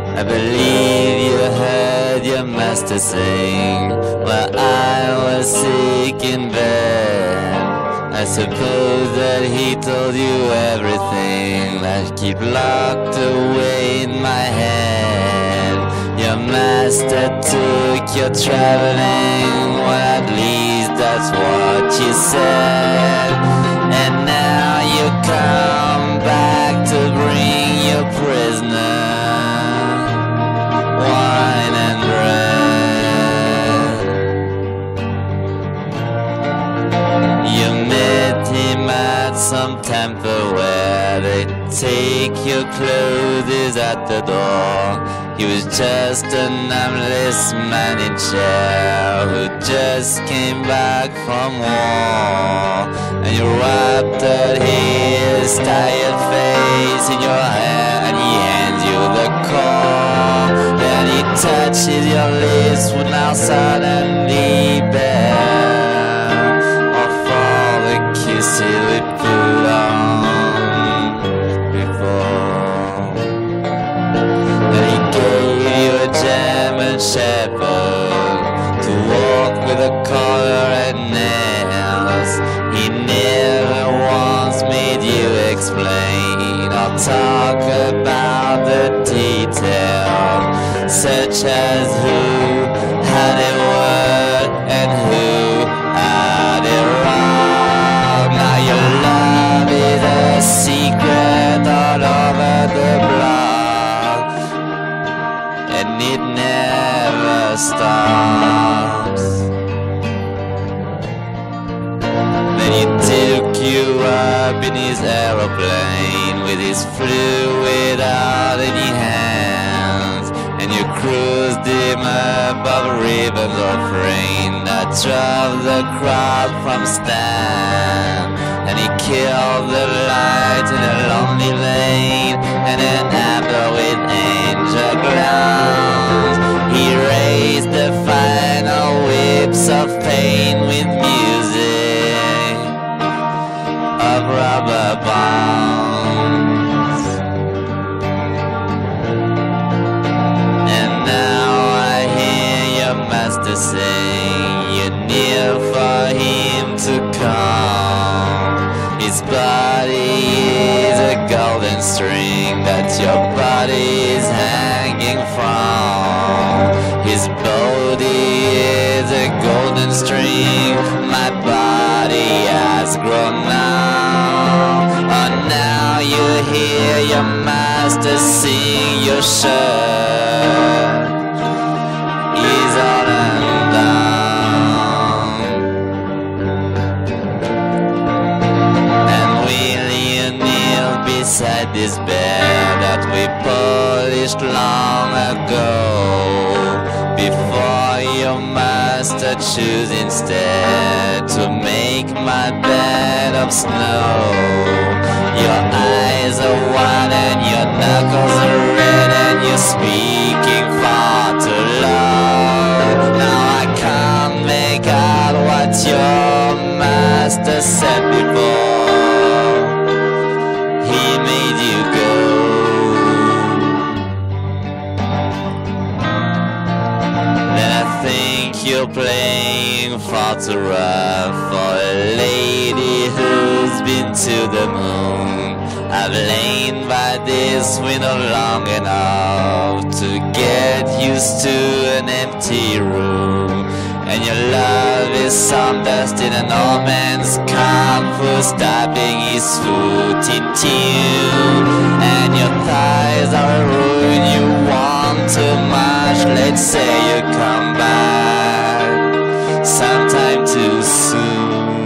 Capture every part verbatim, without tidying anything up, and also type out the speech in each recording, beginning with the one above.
I believe you heard your master sing while I was sick in bed. I suppose that he told you everything that keep locked away in my head. Your master took you traveling, well at least that's what you said. And now you come back to bring your prisoner wine and bread. You met him at some temple where they take your clothes at the door. He was just a nameless man in chair who just came back from war. And you wrapped his tired face in your hair and he hands you the call. Then he touches your lips with now suddenly bare of all the kisses we put on before. And he gave you a German shepherd to walk with a collar and nails. He never once made you explain or talk about the details, such as who had it word and who had it wrong. Now your love is a secret all over the block, and it never stops. Then he took you up in his aeroplane with his fluid out in his hands, and you cruised him above ribbons of rain that drove the crowd from stand. And he killed the light in a lonely lane and an amber with angel glance. He raised the final whips of pain with music of rubber bands. And now I hear your master sing, you kneel for him to come. His body is a golden string that your body is hanging from. His body is a golden string my body has grown now. Oh, now you hear your master sing, your shirt is all undone. And will you kneel beside this bed that we polished long ago, before your master choose instead to make my bed of snow? Your eyes are wide and your knuckles are red and you're speaking far too low. Now I can't make out what your master said before he made you go. You're playing far too rough for a lady who's been to the moon. I've lain by this window long enough to get used to an empty room. And your love is some dust in an old man's camp who's tapping his foot in tune. And your thighs are a ruin, you want too much. Let's say you come back sometime too soon.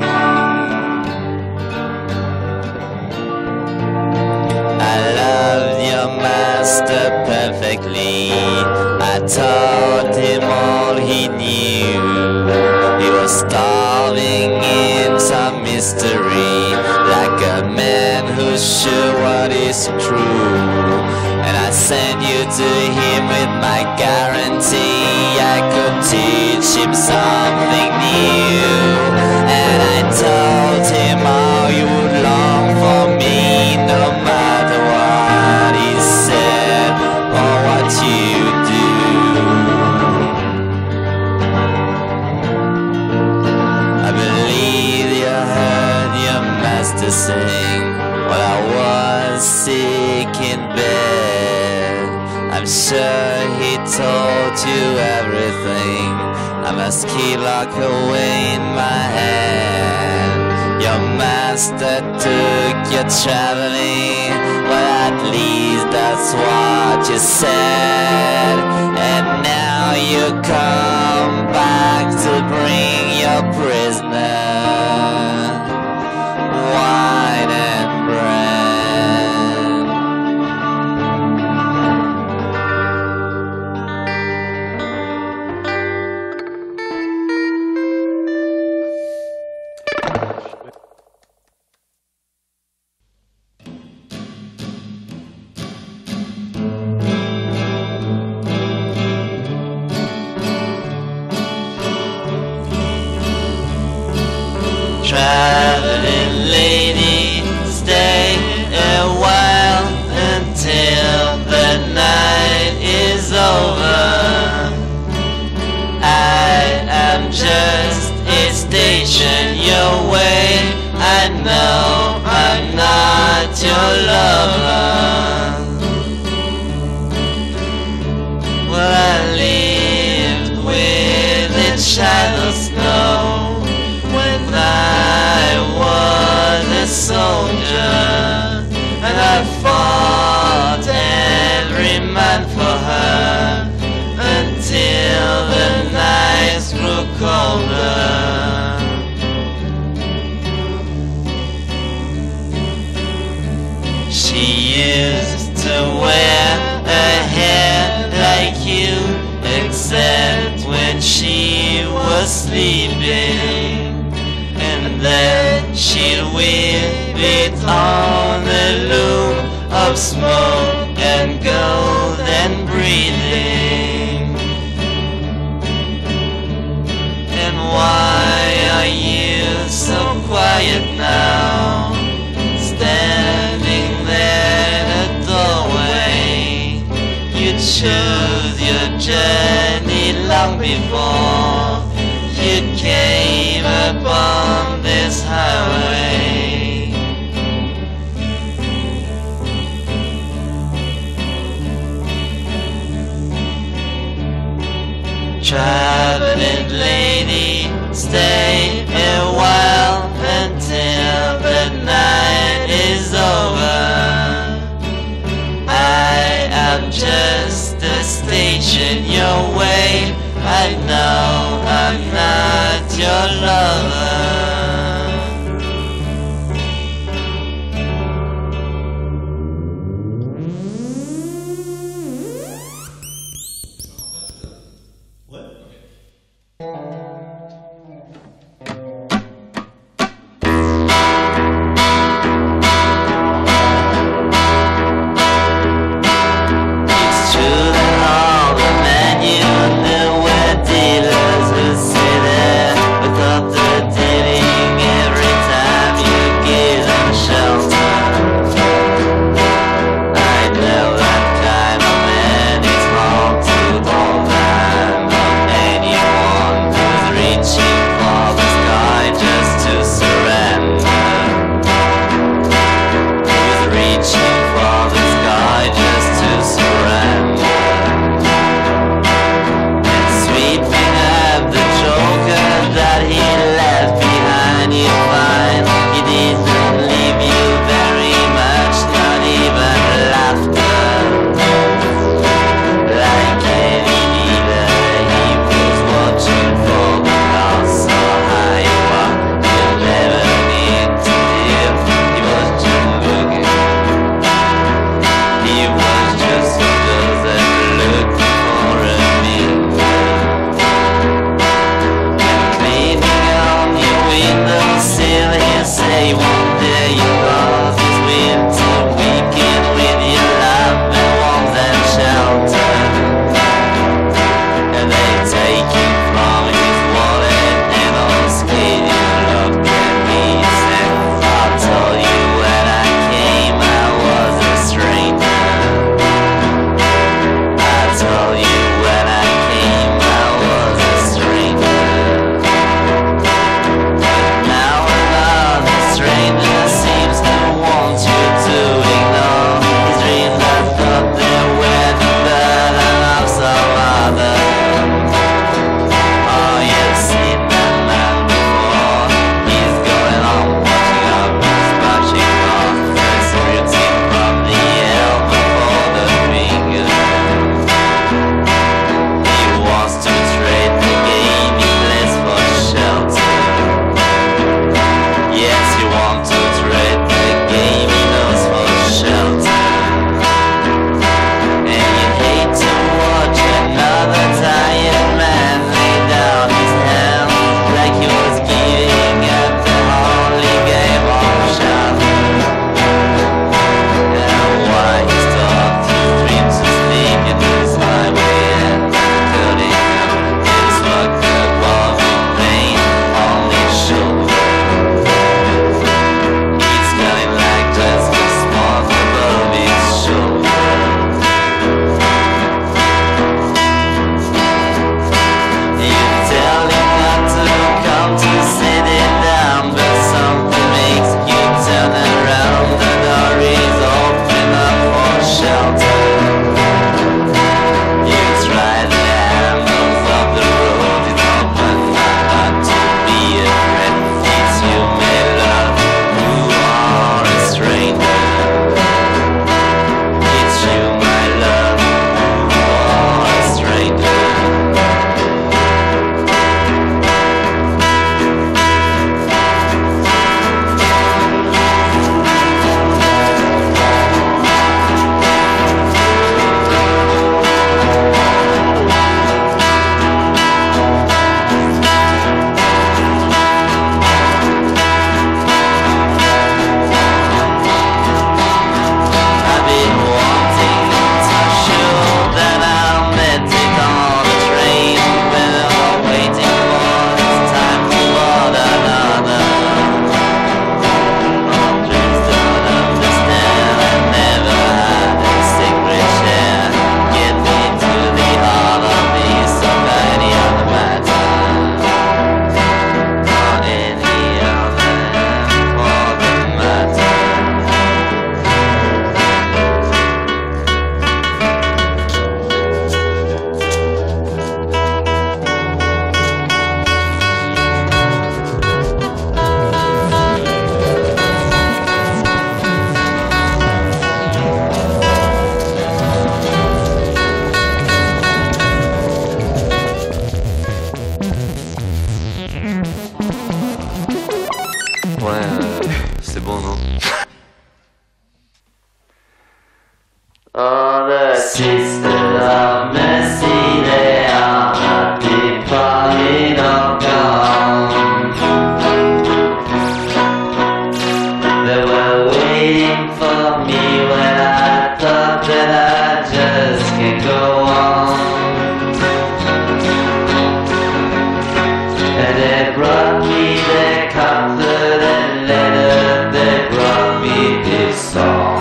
I loved your master perfectly. I taught him all he knew. He was starving in some mystery, like a man who's sure what is true. And I sent you to him with my guarantee I could teach him something new. And I told him how you would long for me, no matter what he said or what you I'm sure he told you everything. I must keep locked away in my hand. Your master took you traveling, well at least that's what you said. And now you come back to bring your prisoner wine and bread. Traveling lady, stay a while until the night is over. I am just a station your way. I know I'm not your lover. Well, I lived with a child of snow when I was a soldier, and I fought every man for her until the nights grew colder. She used to wear a hair like you, except when she was sleeping. And then she'd whip it on the loom of smoke and golden breathing. And why are you so quiet now, standing there in the doorway? You chose your journey long before you came upon this highway. Traveling lady, stay a while until the night is over. I am just a station your way. I know I'm not your lover. Dealers who sit there without the daily the sisters of mercy, they are not departed or gone. They were waiting for me when I thought that I just can't go on. And they brought me their comfort and letter, they brought me this song.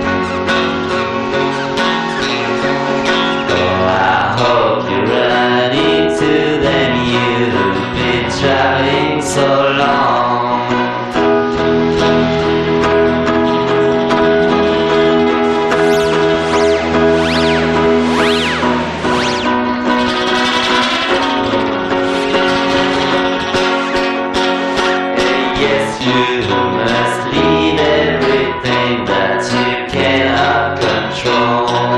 Oh, I hope you run into them, you've been traveling so long. You must leave everything that you cannot control.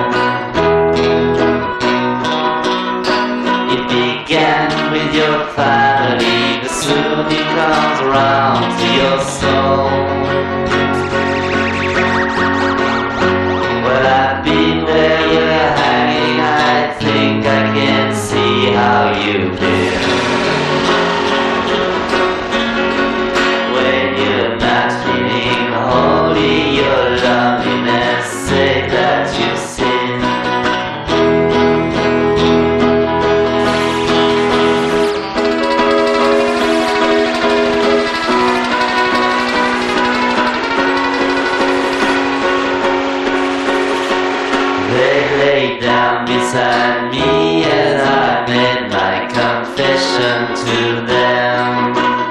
It began with your family, but soon it comes around to your soul. Well, I've been where you're hanging, I think I can see how you feel. Holy, your loneliness, say that you sin. They lay down beside me as I made my confession to them.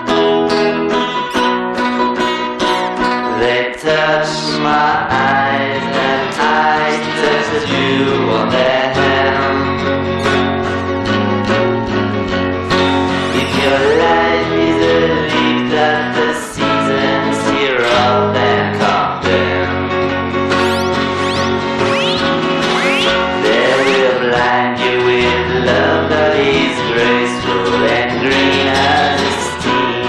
They touched my eyes and I touched you on their hand. If your life is a leaf that the seasons tear up and come down, they will blind you with love that is graceful and green as esteem.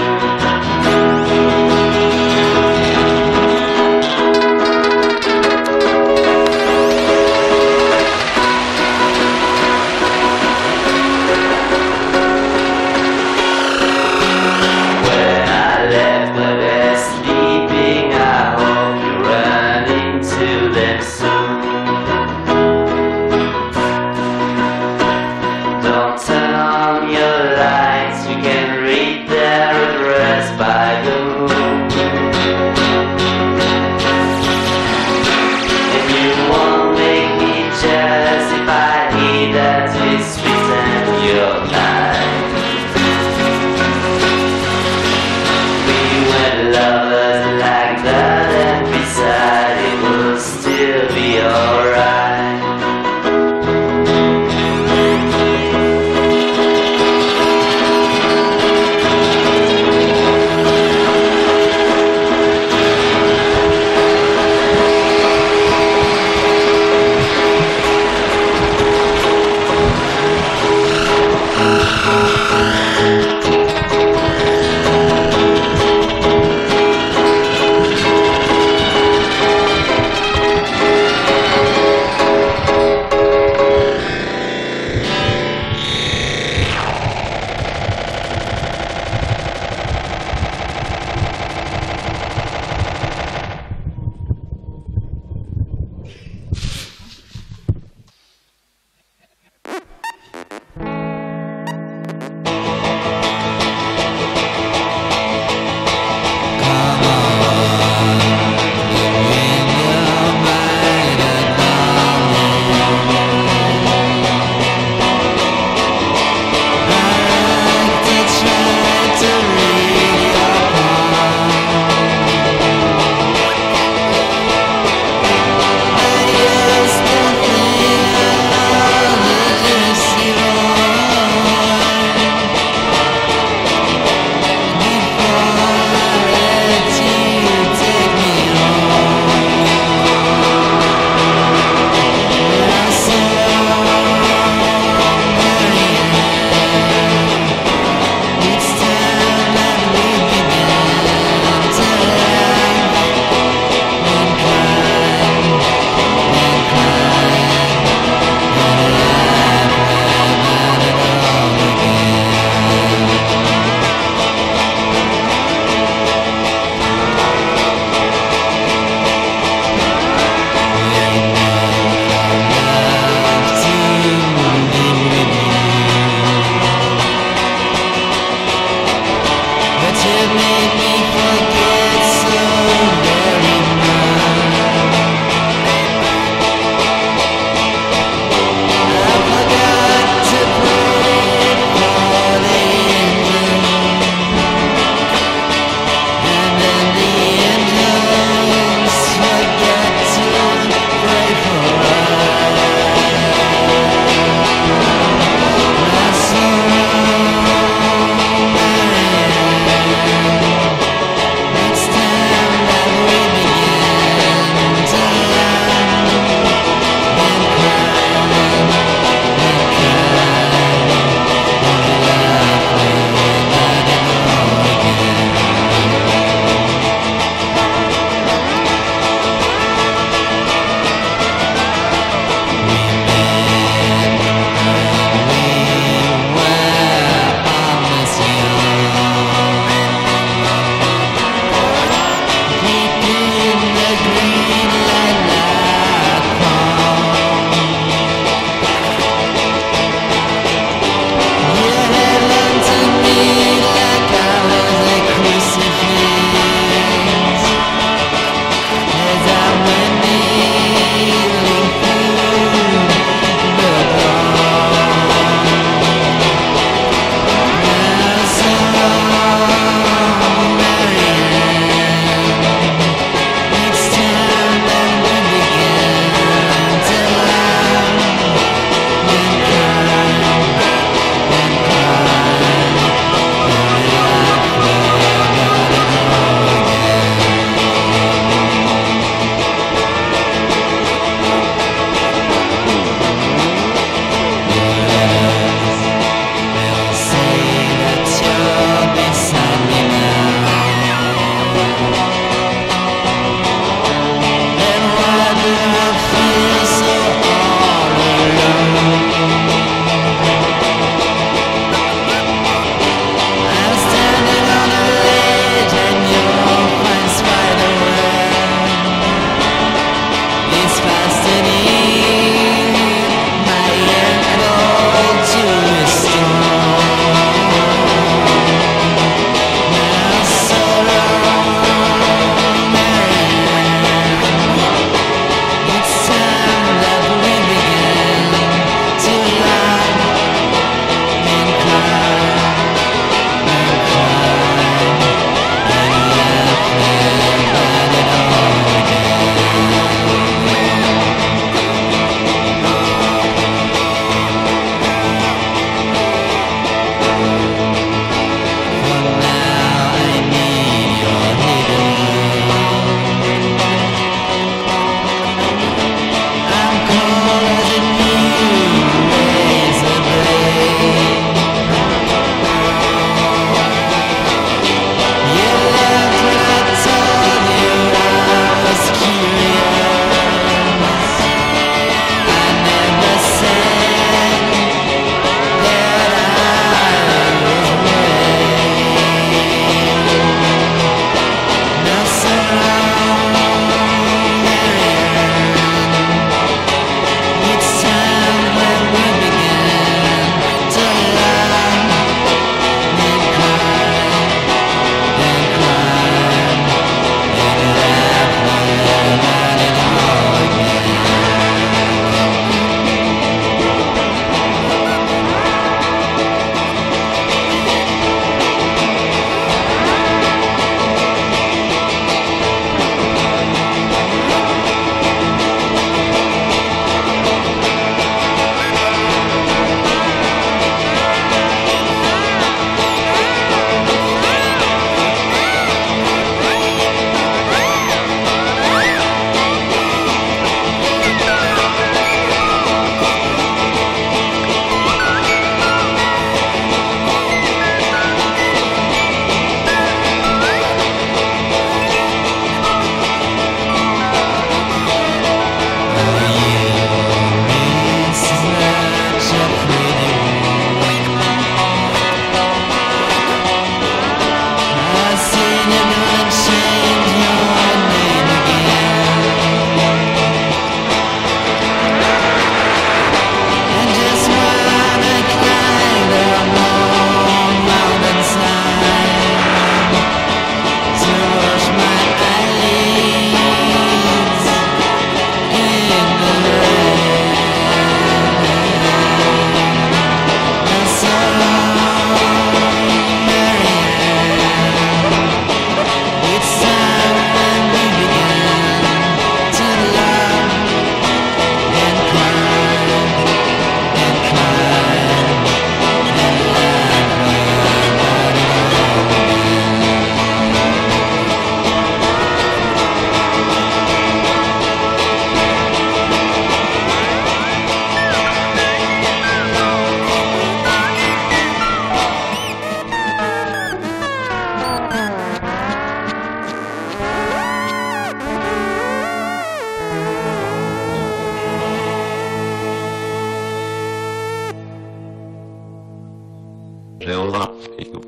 Leonard Cohen.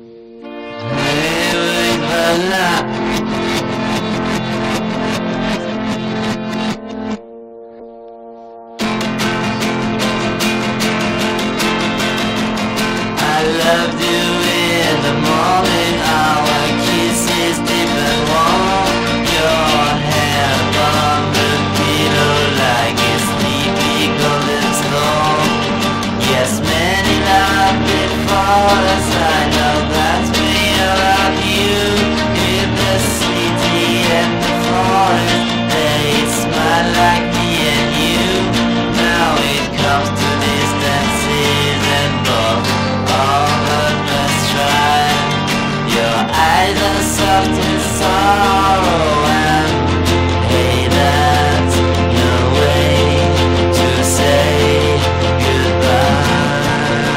I loved you in the morning hour, kisses deep and warm. Your hair on the pillow like a sleepy golden storm. Yes, many loved before us, I know that we are of you. In the city and the forest, they smile like me and you. Now it comes to distances and both all of us try. Your eyes are soft with sorrow and hey, that's no way to say goodbye.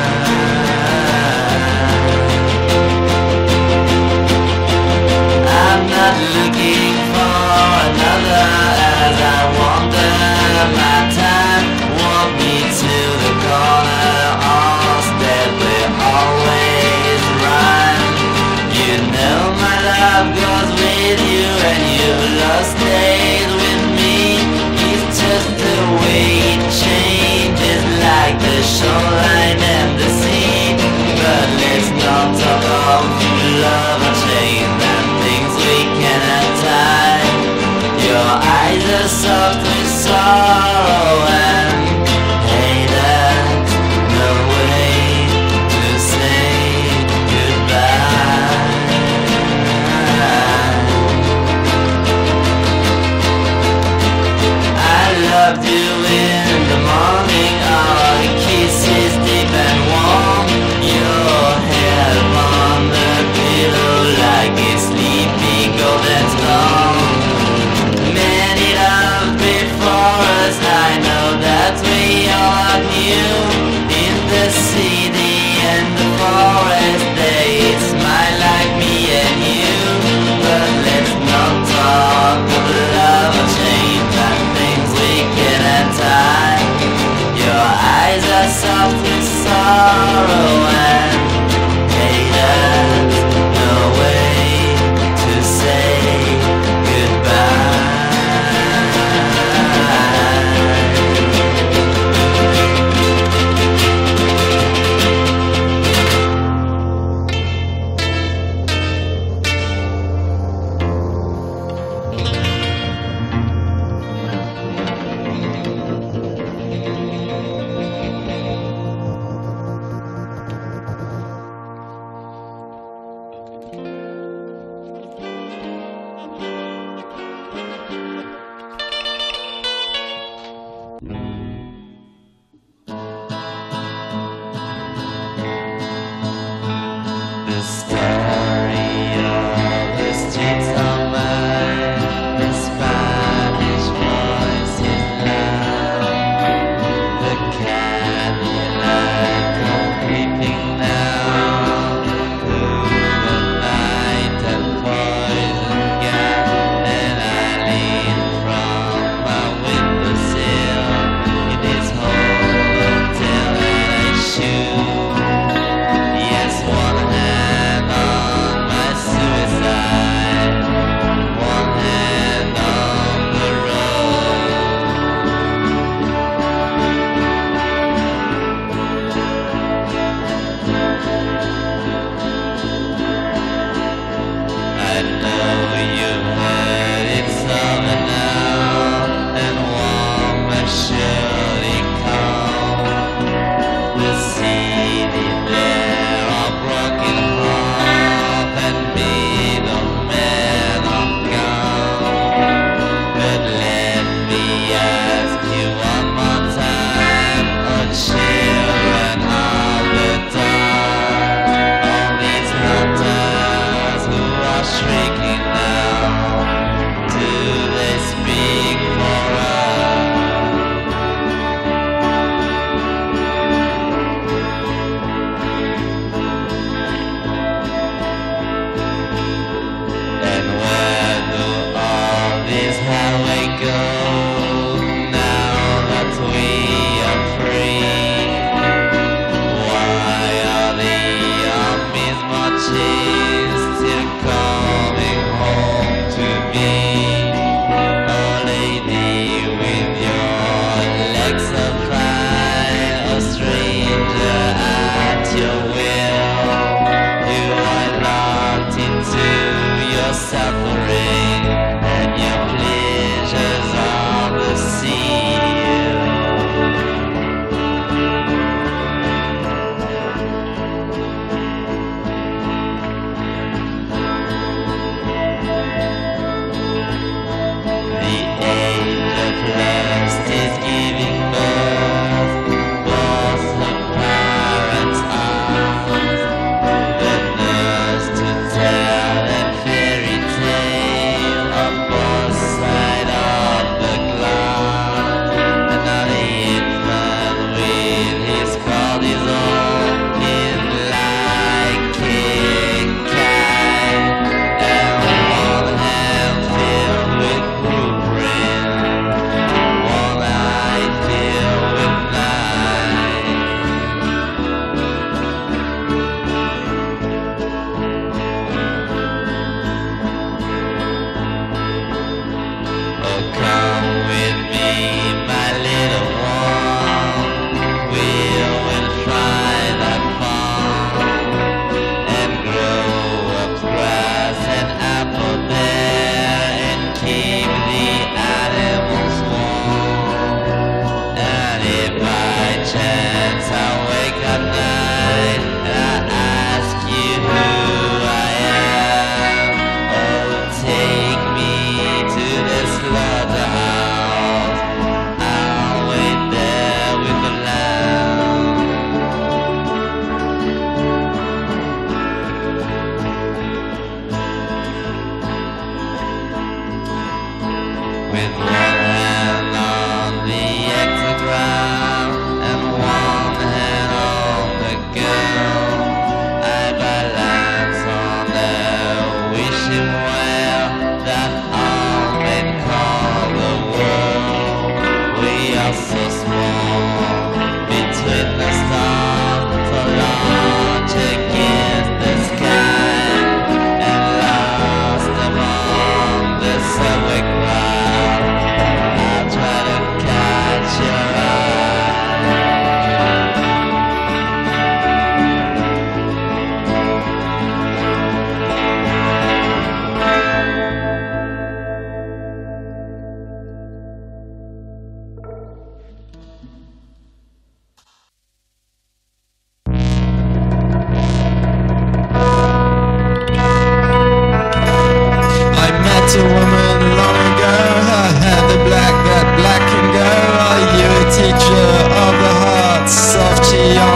I'm not looking for another as I wander my time. Walk me to the corner, all that will always rhyme. You know my love goes with you and your love stays with me. It's just the way it changes, like the shoreline and the sea. But let's not talk of love and change and things we cannot tie. Your eyes are soft with sorrow and hey, that's no way to say goodbye. I loved you in the morning, our kisses deep and warm. Your hair on the pillow like a sleepy golden storm. Many loved before us, I know that we all knew. In the city and the forest, they smile like me and you. But let's not talk of love or change and things we cannot tie. Your eyes are soft with sorrow and hey, that's no way to say goodbye.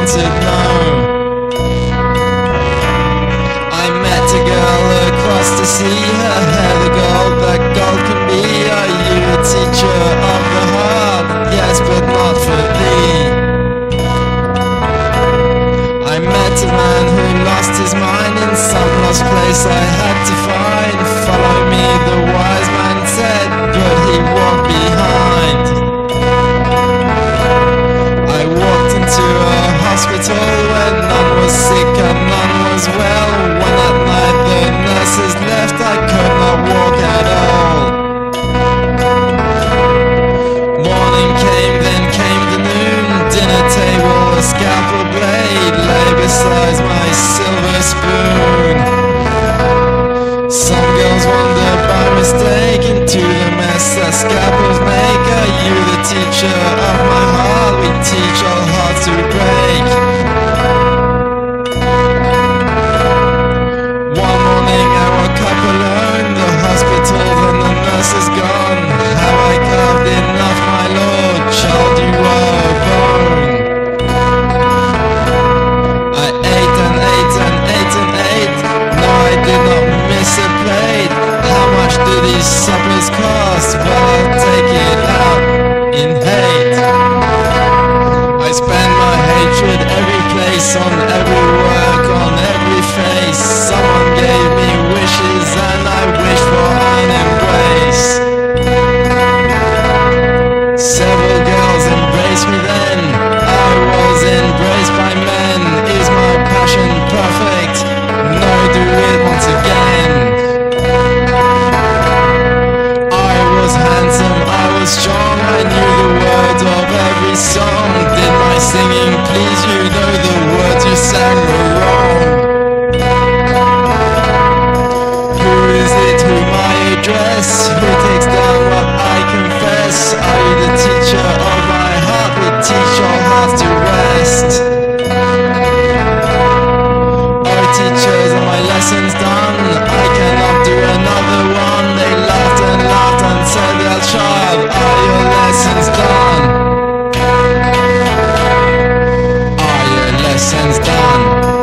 wanted know. I met a girl across the sea, her hair the gold that gold can be. Are you a teacher of the heart? Yes, but not for thee. I met a man who lost his mind in some lost place I had to find. Follow me, the wise man said, but he walked behind. I walked into a hospital where none was sick and none was well. When at night the nurses left, I could not walk at all. Morning came, then came the noon. Dinner table, a scalpel blade lay beside my silver spoon. Some girls wander by mistake into the mess that scalpels make. Are you the teacher of my heart? We teach all hearts to break. One morning I woke up alone, the hospital and the nurse is gone. Have I carved enough, my lord? Child, you are a bone. I ate and ate and ate and ate. No, I did not miss a plate. How much do these suppers cost? Well, I'll take it out in hate. I spend my hatred every place, on every work, on every face. Someone gave me wishes and I wish for an embrace. Several girls embraced me then. I was embraced by men. Is my passion perfect? No, do it once again. I was handsome, I was strong, I knew the words of every song. Did my singing please you, though the words you sang were wrong? Who is it whom I address? Who takes down what I confess? Are you the teacher of my heart? We teach all hearts to rest. Oh, teachers, are my lessons done? I cannot do another one. They laughed and laughed and said, "Well, child, are your lessons done? Are your lessons done?"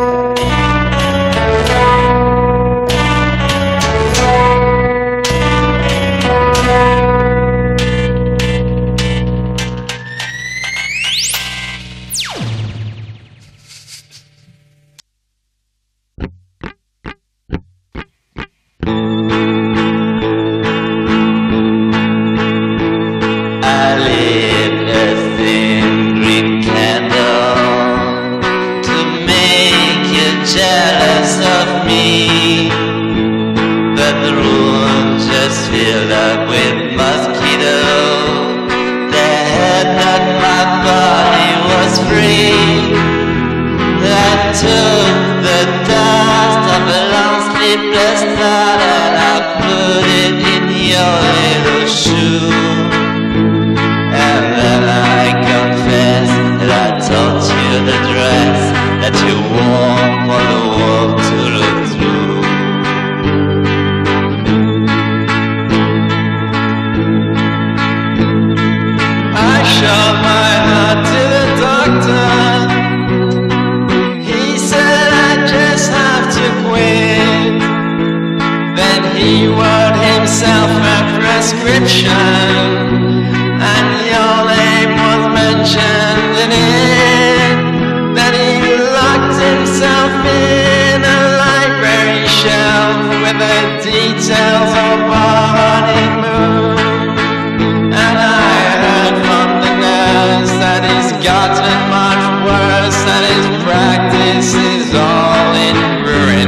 I lit a thin green candle to make you jealous of me, but the room just filled up with mosquitoes. They heard that my body was free. I took the dust of a long sleepless night and I put it in your little shoe. And then I confess that I taught you the dress that you wore for the world to look through. I showed my heart to the doctor. He said I just have to quit. Then he wrote himself a prescription, and your name was mentioned in it. Then he locked himself in a library shelf with the details of our honeymoon. And I heard from the nurse that he's gotten much worse, that his practice is all in ruin.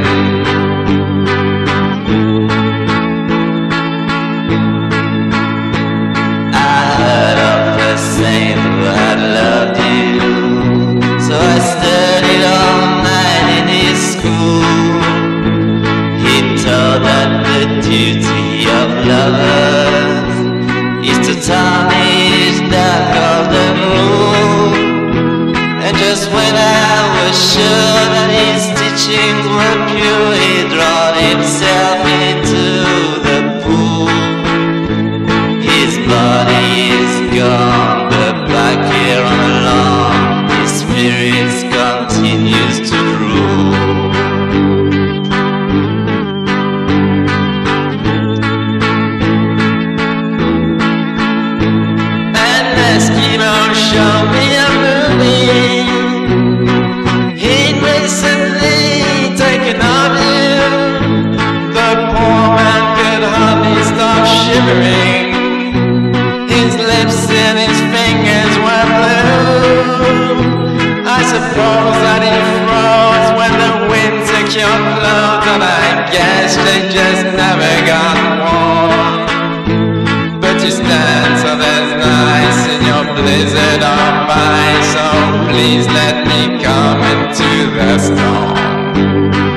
I heard of a saint who had loved you, so I studied all night in his school. He taught that the duty of lovers is to tarnish that golden rule. And just when I was sure that his teachings were pure, he dropped himself into the pool. His body is gone, but back here on the lawn, his spirit's gone continues to rule. An Eskimo showed me a movie he'd recently taken of him. The poor man could hardly stop shivering. His lips and his fingers were blue. I suppose that he froze when the wind took your clothes, and I guess they just never got warm. But you stand so that's nice in your blizzard of ice, so please let me come into the storm.